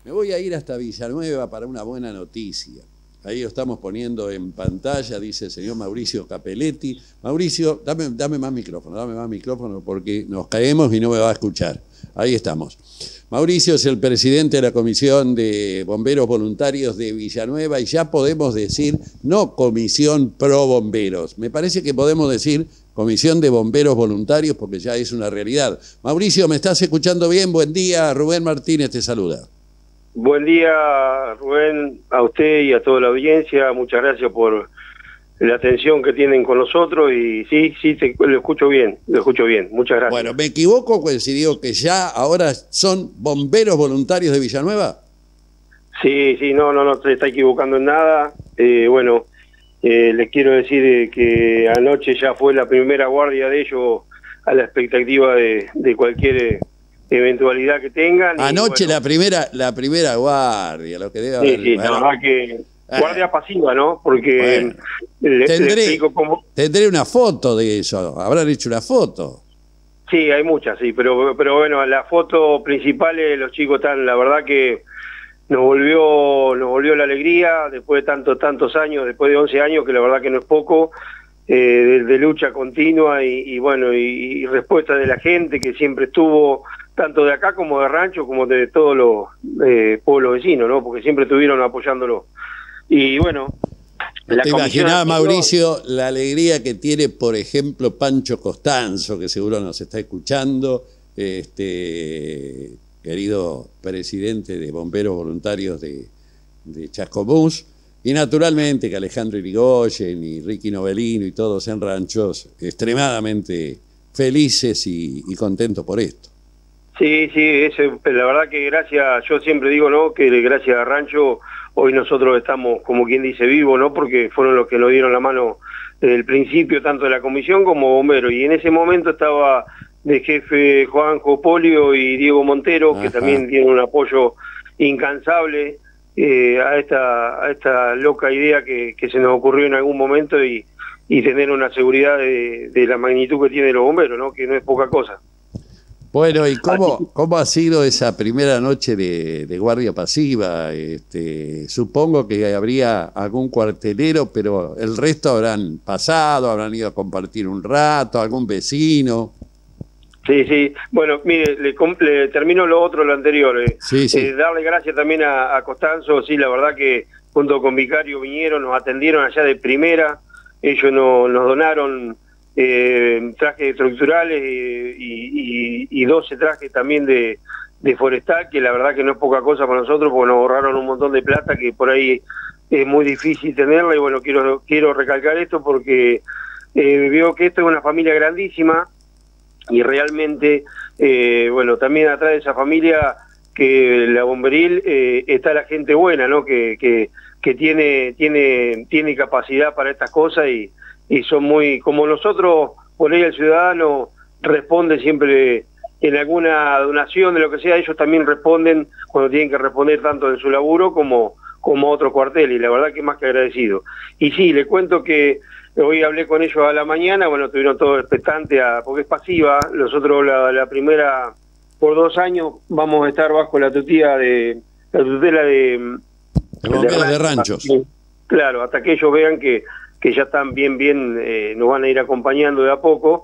Me voy a ir hasta Villanueva para una buena noticia. Ahí lo estamos poniendo en pantalla, dice el señor Mauricio Capelletti. Mauricio, dame más micrófono porque nos caemos y no me va a escuchar. Ahí estamos. Mauricio es el presidente de la Comisión de Bomberos Voluntarios de Villanueva y ya podemos decir, no Comisión Pro Bomberos, me parece que podemos decir Comisión de Bomberos Voluntarios porque ya es una realidad. Mauricio, ¿me estás escuchando bien? Buen día, Rubén Martínez te saluda. Buen día, Rubén, a usted y a toda la audiencia. Muchas gracias por la atención que tienen con nosotros y sí, lo escucho bien, Muchas gracias. Bueno, ¿me equivoco si digo que ya ahora son bomberos voluntarios de Villanueva? Sí, no se está equivocando en nada. Les quiero decir que anoche ya fue la primera guardia de ellos a la expectativa de cualquier eventualidad que tengan. Anoche y, la primera guardia, lo que debe haber. Sí, la verdad que guardia pasiva, ¿no? Porque le explico cómo. Tendré una foto de eso, habrán hecho una foto. Sí, hay muchas, sí, pero bueno, la foto principal, los chicos están, la verdad que nos volvió la alegría después de tantos años, después de 11 años, que la verdad que no es poco, de lucha continua y respuesta de la gente que siempre estuvo, tanto de acá como de Rancho, como de todos los pueblos vecinos, ¿no? Porque siempre estuvieron apoyándolo. Y bueno, ¿te imaginás, Mauricio, la alegría que tiene, por ejemplo, Pancho Costanzo, que seguro nos está escuchando, querido presidente de Bomberos Voluntarios de Chascomús, y naturalmente que Alejandro Irigoyen y Ricky Novelino y todos en Ranchos extremadamente felices y contentos por esto. Sí, la verdad que yo siempre digo, ¿no?, que gracias a Rancho hoy nosotros estamos, como quien dice, vivos, ¿no?, porque fueron los que nos dieron la mano desde el principio, tanto de la comisión como bomberos, y en ese momento estaba de jefe Juanjo Polio y Diego Montero, que también tienen un apoyo incansable a esta loca idea que se nos ocurrió en algún momento y tener una seguridad de la magnitud que tienen los bomberos, ¿no?, que no es poca cosa. Bueno, ¿y cómo ha sido esa primera noche de guardia pasiva? Supongo que habría algún cuartelero, pero el resto habrán pasado, habrán ido a compartir un rato, algún vecino. Sí. Bueno, mire, le termino lo anterior. Sí. Darle gracias también a Costanzo. Sí, la verdad que junto con Vicario vinieron, nos atendieron allá de primera. Ellos nos donaron trajes estructurales y 12 trajes también de forestal, que la verdad que no es poca cosa para nosotros, porque nos ahorraron un montón de plata que por ahí es muy difícil tenerla. Y bueno, quiero recalcar esto porque veo que esto es una familia grandísima. Y realmente, también atrás de esa familia, que la bomberil, está la gente buena, ¿no? Que tiene capacidad para estas cosas y son muy, como nosotros, por ahí el ciudadano responde siempre en alguna donación de lo que sea, ellos también responden cuando tienen que responder tanto en su laburo como otros cuarteles, y la verdad que más que agradecido. Y sí, le cuento que hoy hablé con ellos a la mañana, bueno, estuvieron todos expectantes porque es pasiva. Nosotros la primera, por 2 años, vamos a estar bajo la tutela de bomberos de Ranchos. Claro, hasta que ellos vean que ya están bien, nos van a ir acompañando de a poco.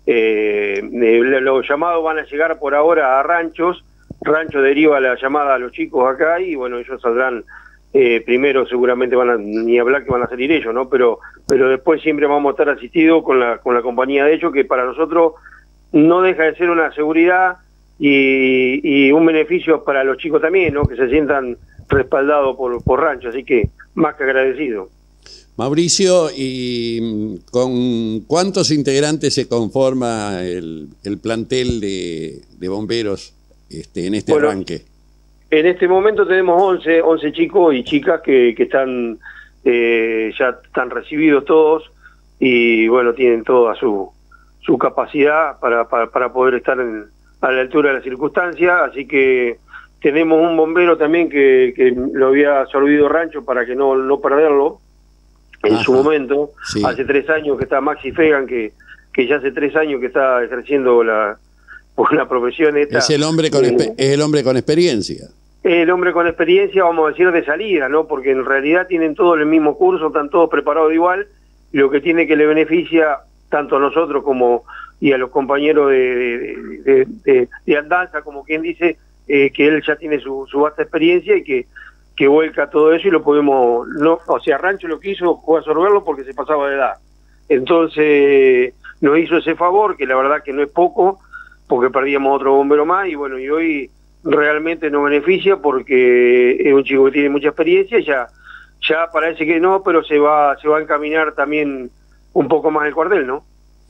Los llamados van a llegar por ahora a Ranchos. Rancho deriva la llamada a los chicos acá y bueno, ellos saldrán. Primero seguramente ni hablar que van a salir ellos, ¿no? Pero después siempre vamos a estar asistidos con la compañía de ellos, que para nosotros no deja de ser una seguridad y un beneficio para los chicos también, ¿no?, que se sientan respaldados por Rancho, así que más que agradecido. Mauricio, ¿y con cuántos integrantes se conforma el plantel de bomberos en este arranque? En este momento tenemos 11 chicos y chicas que están ya están recibidos todos y bueno, tienen toda su capacidad para poder estar a la altura de las circunstancias, así que tenemos un bombero también que lo había absorbido Rancho para que no perderlo en su momento. Sí. Hace 3 años que está Maxi Fegan, que ya hace 3 años que está ejerciendo la profesión esta. Es el hombre con experiencia. el hombre con experiencia, vamos a decir, de salida, ¿no? Porque en realidad tienen todos el mismo curso, están todos preparados igual, y lo que tiene que le beneficia tanto a nosotros como y a los compañeros de andanza, como quien dice, que él ya tiene su vasta experiencia y que vuelca todo eso y lo podemos, no, o sea, Rancho lo que hizo fue absorberlo porque se pasaba de edad. Entonces nos hizo ese favor, que la verdad que no es poco, porque perdíamos otro bombero más, y bueno, y hoy realmente nos beneficia porque es un chico que tiene mucha experiencia y ya parece que no, pero se va a encaminar también un poco más el cuartel, ¿no?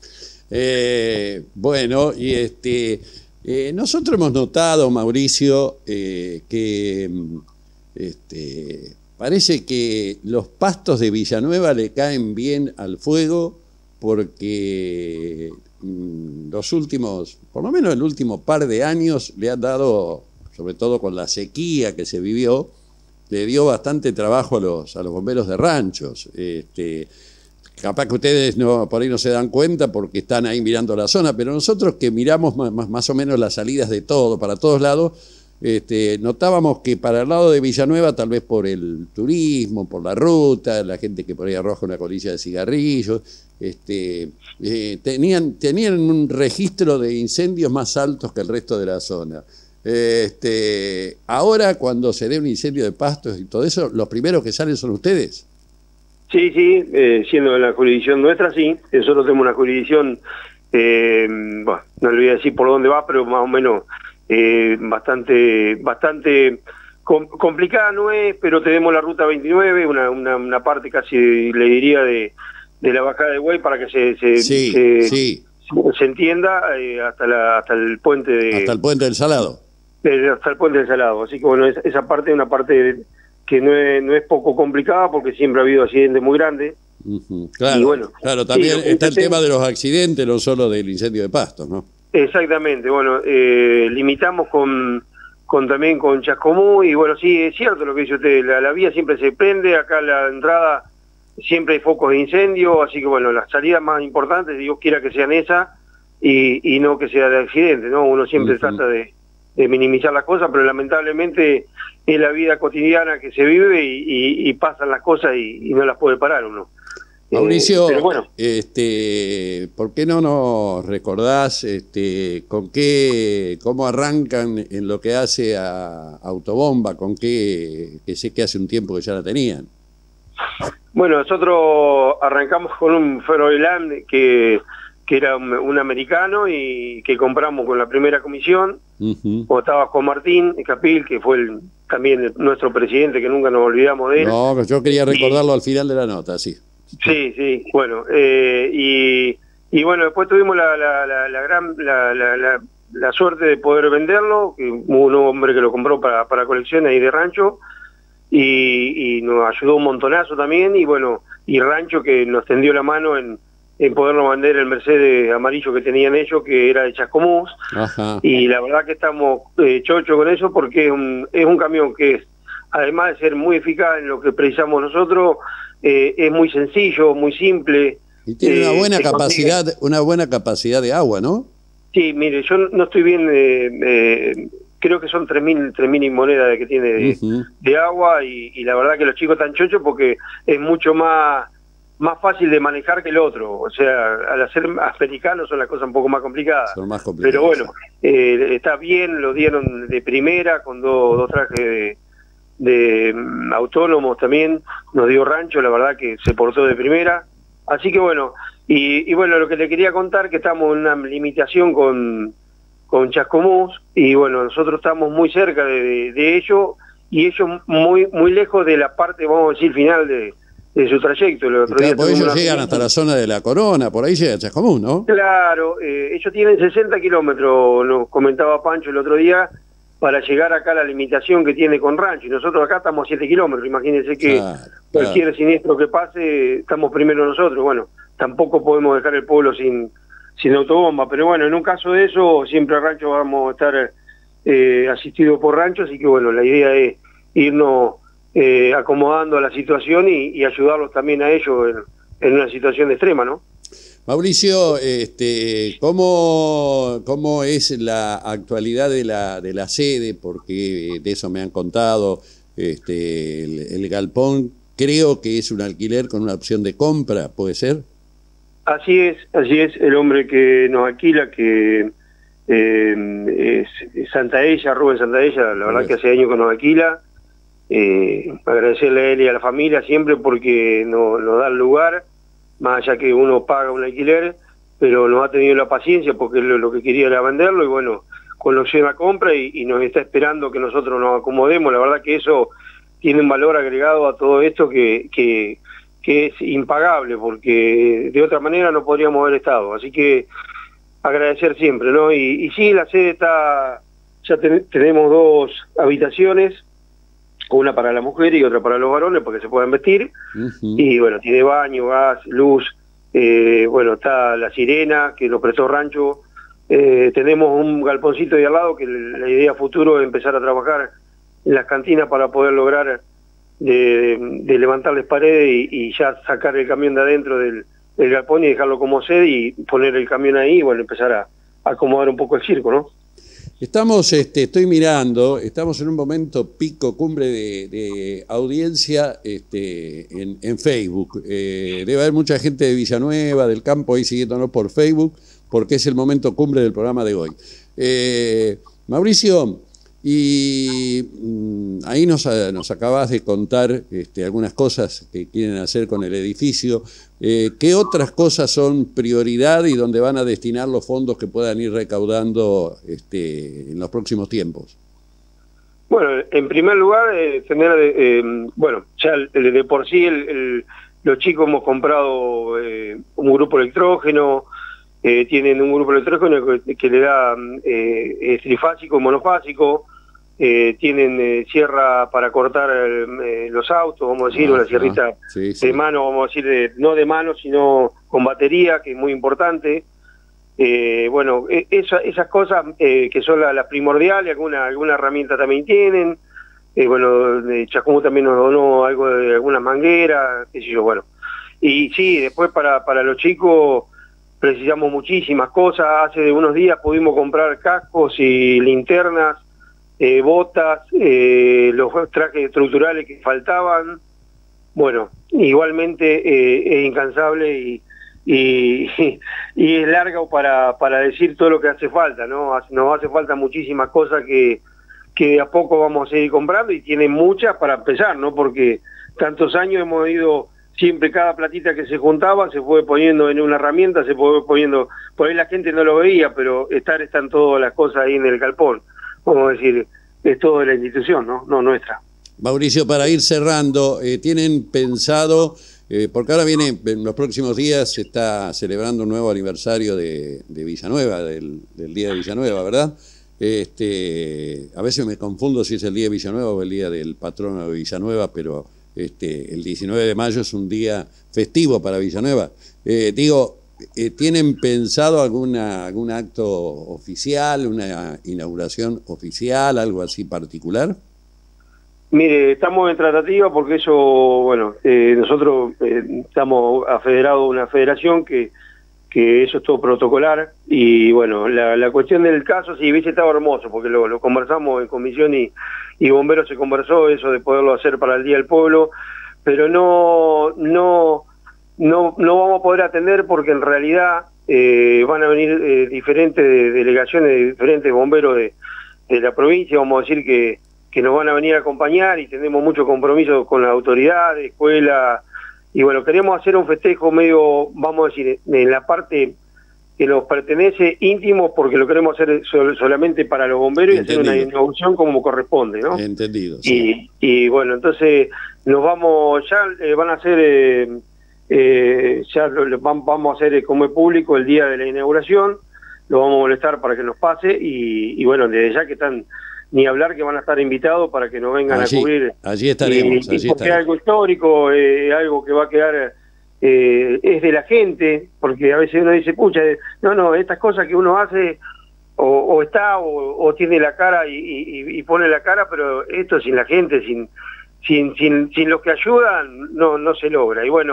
Bueno, y nosotros hemos notado, Mauricio, que parece que los pastos de Villanueva le caen bien al fuego porque los últimos, por lo menos el último par de años, le han dado, sobre todo con la sequía que se vivió, le dio bastante trabajo a los bomberos de ranchos. Capaz que ustedes por ahí no se dan cuenta porque están ahí mirando la zona, pero nosotros que miramos más o menos las salidas de todo, para todos lados, notábamos que para el lado de Villanueva, tal vez por el turismo, por la ruta, la gente que por ahí arroja una colilla de cigarrillos, tenían un registro de incendios más altos que el resto de la zona. Ahora, cuando se dé un incendio de pastos y todo eso, los primeros que salen son ustedes. Sí, siendo la jurisdicción nuestra, sí. Nosotros tenemos una jurisdicción, bueno, no le voy a decir por dónde va, pero más o menos bastante complicada no es, pero tenemos la ruta 29, una parte casi, le diría, de la bajada de Güey para que se entienda, hasta el puente hasta el puente del Salado. Hasta el puente del Salado. Así que bueno, esa parte es una parte que no es poco complicada porque siempre ha habido accidentes muy grandes. Claro, y bueno, claro, también está el tema de los accidentes, no solo del incendio de pastos, ¿no? Exactamente, bueno, limitamos también con Chascomú, y bueno, sí, es cierto lo que dice usted, la vía siempre se prende, acá a la entrada siempre hay focos de incendio, así que bueno, las salidas más importantes, Dios quiera que sean esas, y no que sea de accidente, ¿no? Uno siempre trata de minimizar las cosas, pero lamentablemente es la vida cotidiana que se vive y pasan las cosas y no las puede parar uno. Mauricio, pero bueno. ¿Por qué no nos recordás cómo arrancan en lo que hace a Autobomba, que sé que hace un tiempo que ya la tenían? Bueno, nosotros arrancamos con un Froiland que era un americano y que compramos con la primera comisión. O estaba con Martín Capil, que fue también nuestro presidente, que nunca nos olvidamos de él. No, yo quería recordarlo al final de la nota, sí. Sí, bueno, y bueno, después tuvimos la suerte de poder venderlo, que hubo un hombre que lo compró para colecciones ahí de rancho, y nos ayudó un montonazo también, y bueno, y Rancho que nos tendió la mano en podernos vender el Mercedes amarillo que tenían ellos, que era de Chascomús. Ajá. Y la verdad que estamos chochos con eso, porque es un camión que, además de ser muy eficaz en lo que precisamos nosotros, es muy sencillo, muy simple. Y tiene una buena capacidad de agua, ¿no? Sí, mire, yo no estoy bien, creo que son 3.000 y moneda que tiene de agua, y la verdad que los chicos están chochos porque es mucho más fácil de manejar que el otro. O sea, al hacer americanos son las cosas un poco más complicadas. Son más complicadas. Pero bueno, está bien, lo dieron de primera, con dos trajes de autónomos también, nos dio Rancho, la verdad que se portó de primera. Así que bueno, y bueno, lo que le quería contar, que estamos en una limitación con Chascomús, y bueno, nosotros estamos muy cerca de ellos, y ellos muy lejos de la parte, vamos a decir, final de su trayecto. El otro día porque ellos llegan hasta la zona de La Corona, por ahí llega Chascomús, ¿no? Claro, ellos tienen 60 kilómetros, nos comentaba Pancho el otro día, para llegar acá a la limitación que tiene con Rancho, y nosotros acá estamos a 7 kilómetros, imagínense que cualquier siniestro que pase, estamos primero nosotros. Bueno, tampoco podemos dejar el pueblo sin autobomba, pero bueno, en un caso de eso, siempre a Rancho vamos a estar asistidos por Rancho, así que bueno, la idea es irnos acomodando a la situación y ayudarlos también a ellos en una situación extrema, ¿no? Mauricio, ¿cómo es la actualidad de la sede? Porque de eso me han contado. El galpón creo que es un alquiler con una opción de compra, ¿puede ser? Así es. El hombre que nos alquila, que es Santaella, Rubén Santaella, la verdad que hace años que nos alquila. Agradecerle a él y a la familia siempre porque nos da el lugar, más allá que uno paga un alquiler, pero nos ha tenido la paciencia porque lo que quería era venderlo y bueno, con la opción a compra y nos está esperando que nosotros nos acomodemos. La verdad que eso tiene un valor agregado a todo esto que es impagable, porque de otra manera no podríamos haber estado. Así que agradecer siempre, ¿no? Y sí, la sede está, ya tenemos 2 habitaciones, una para la mujer y otra para los varones, para que se puedan vestir. Y bueno, tiene baño, gas, luz, bueno, está la sirena, que nos prestó Rancho. Tenemos un galponcito de al lado, que la idea futuro es empezar a trabajar en las cantinas para poder lograr de levantarles paredes y ya sacar el camión de adentro del galpón y dejarlo como sede y poner el camión ahí y bueno, empezar a acomodar un poco el circo, ¿no? Estamos, estoy mirando, estamos en un momento pico, cumbre de audiencia en Facebook. Debe haber mucha gente de Villanueva, del campo, ahí siguiéndonos por Facebook, porque es el momento cumbre del programa de hoy. Mauricio, y ahí nos acabas de contar algunas cosas que quieren hacer con el edificio. ¿Qué otras cosas son prioridad y dónde van a destinar los fondos que puedan ir recaudando en los próximos tiempos? Bueno, en primer lugar, tener, bueno, ya de por sí los chicos hemos comprado un grupo electrógeno, tienen un grupo electrógeno que le da trifásico, monofásico, tienen sierra para cortar los autos, vamos a decir, una sierrita de mano, vamos a decir, no de mano, sino con batería, que es muy importante. Bueno, esas cosas que son las primordiales, alguna herramienta también tienen. Bueno, Chascomú también nos donó algo de algunas mangueras, qué sé yo, bueno. Y sí, después para los chicos precisamos muchísimas cosas. Hace unos días pudimos comprar cascos y linternas, botas, los trajes estructurales que faltaban. Bueno, igualmente es incansable y es largo para decir todo lo que hace falta, ¿no? Nos hace falta muchísimas cosas que de a poco vamos a seguir comprando y tienen muchas para empezar, ¿no? Porque tantos años hemos ido, siempre cada platita que se juntaba se fue poniendo en una herramienta, se fue poniendo, por ahí la gente no lo veía, pero están todas las cosas ahí en el galpón. Vamos a decir, es todo de la institución, no nuestra. Mauricio, para ir cerrando, ¿tienen pensado, porque ahora viene, en los próximos días se está celebrando un nuevo aniversario de Villanueva, del Día de Villanueva, ¿verdad? A veces me confundo si es el Día de Villanueva o el Día del Patrono de Villanueva, pero el 19 de mayo es un día festivo para Villanueva. ¿Tienen pensado algún acto oficial, una inauguración oficial, algo así particular? Mire, estamos en tratativa porque eso, bueno, nosotros estamos afederados a una federación que eso es todo protocolar y bueno, la cuestión del caso sí hubiese estado hermoso porque lo conversamos en comisión y bomberos se conversó eso de poderlo hacer para el Día del Pueblo, pero no vamos a poder atender porque en realidad van a venir diferentes delegaciones de diferentes bomberos de la provincia, vamos a decir que nos van a venir a acompañar y tenemos mucho compromiso con la autoridad, escuela, y bueno, queremos hacer un festejo medio, vamos a decir, en la parte que nos pertenece íntimo, porque lo queremos hacer solamente para los bomberos. Entendido. Y hacer una inauguración como corresponde, ¿no? Entendido. Sí. Y bueno, entonces nos vamos, ya van a hacer, vamos a hacer como es público el día de la inauguración, lo vamos a molestar para que nos pase, y bueno, desde ya que están... Ni hablar que van a estar invitados para que nos vengan a cubrir. Allí estaremos. Porque es algo histórico, algo que va a quedar, es de la gente, porque a veces uno dice, pucha, no, estas cosas que uno hace, o está, o tiene la cara y pone la cara, pero esto sin la gente, sin los que ayudan, no se logra. Y bueno,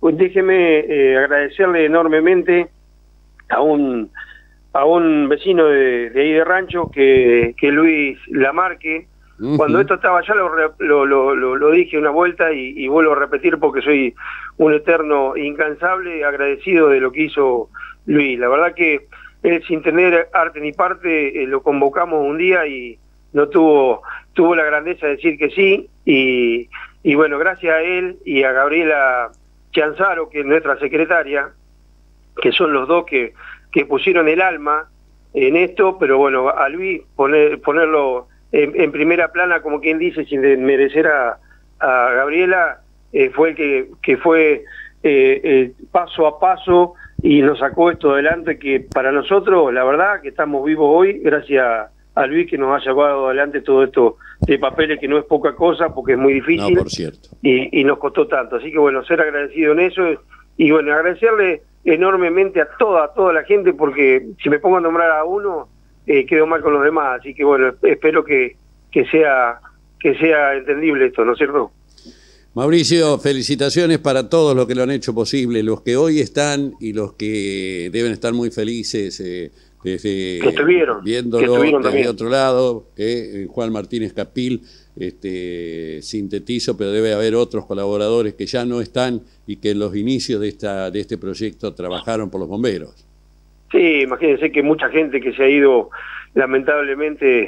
pues déjeme agradecerle enormemente a un vecino de ahí de Rancho, que Luis Lamarque. Cuando esto estaba ya lo dije una vuelta y vuelvo a repetir porque soy un eterno incansable agradecido de lo que hizo Luis. La verdad que él, sin tener arte ni parte, lo convocamos un día y no tuvo la grandeza de decir que sí, y bueno, gracias a él y a Gabriela Chanzaro, que es nuestra secretaria, que son los dos que pusieron el alma en esto, pero bueno, a Luis ponerlo en primera plana, como quien dice, sin desmerecer a Gabriela, fue el que fue paso a paso y nos sacó esto adelante, que para nosotros, la verdad, que estamos vivos hoy, gracias a Luis, que nos ha llevado adelante todo esto de papeles, que no es poca cosa, porque es muy difícil. No, por cierto. Y nos costó tanto. Así que bueno, ser agradecido en eso, y bueno, agradecerle enormemente a toda la gente, porque si me pongo a nombrar a uno, quedo mal con los demás. Así que bueno, espero que sea entendible esto, ¿no es cierto? Mauricio, felicitaciones para todos los que lo han hecho posible, los que hoy están y los que deben estar muy felices viéndolo desde también. Otro lado, Juan Martínez Capil, sintetizo, pero debe haber otros colaboradores que ya no están y que en los inicios de este proyecto trabajaron por los bomberos. Sí, imagínense que mucha gente que se ha ido lamentablemente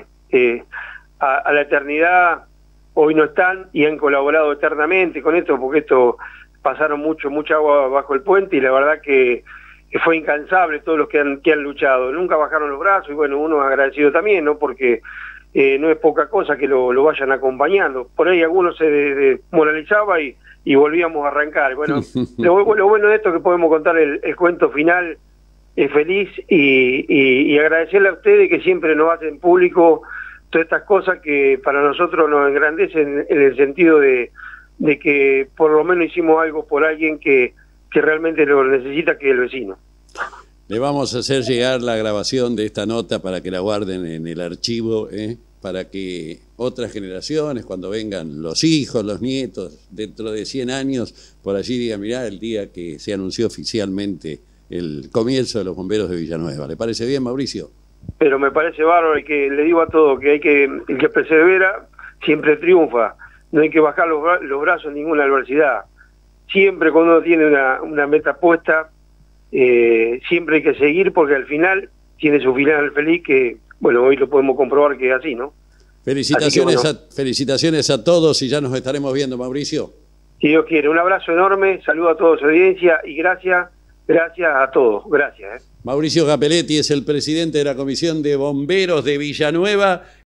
a la eternidad, hoy no están y han colaborado eternamente con esto, porque esto pasaron mucha agua bajo el puente, y la verdad que fue incansable todos los que han luchado, nunca bajaron los brazos, y bueno, uno agradecido también, ¿no? Porque no es poca cosa que lo vayan acompañando. Por ahí algunos se desmoralizaba y volvíamos a arrancar. Bueno, lo bueno de esto es que podemos contar el cuento final feliz, y agradecerle a ustedes que siempre nos hacen público todas estas cosas que para nosotros nos engrandecen, en el sentido de que por lo menos hicimos algo por alguien que realmente lo necesita, que es el vecino. Le vamos a hacer llegar la grabación de esta nota para que la guarden en el archivo, para que otras generaciones, cuando vengan los hijos, los nietos, dentro de 100 años, por allí digan, mirá, el día que se anunció oficialmente el comienzo de los bomberos de Villanueva. ¿Le parece bien, Mauricio? Pero me parece bárbaro, y que le digo a todos que el que persevera siempre triunfa. No hay que bajar los brazos en ninguna adversidad. Siempre cuando uno tiene una meta puesta, siempre hay que seguir, porque al final tiene su final feliz, que bueno, hoy lo podemos comprobar que es así, ¿no? Felicitaciones a todos, y ya nos estaremos viendo, Mauricio. Si Dios quiere, un abrazo enorme, saludo a toda su audiencia y gracias a todos, gracias. Mauricio Capelletti es el presidente de la Comisión de Bomberos de Villanueva,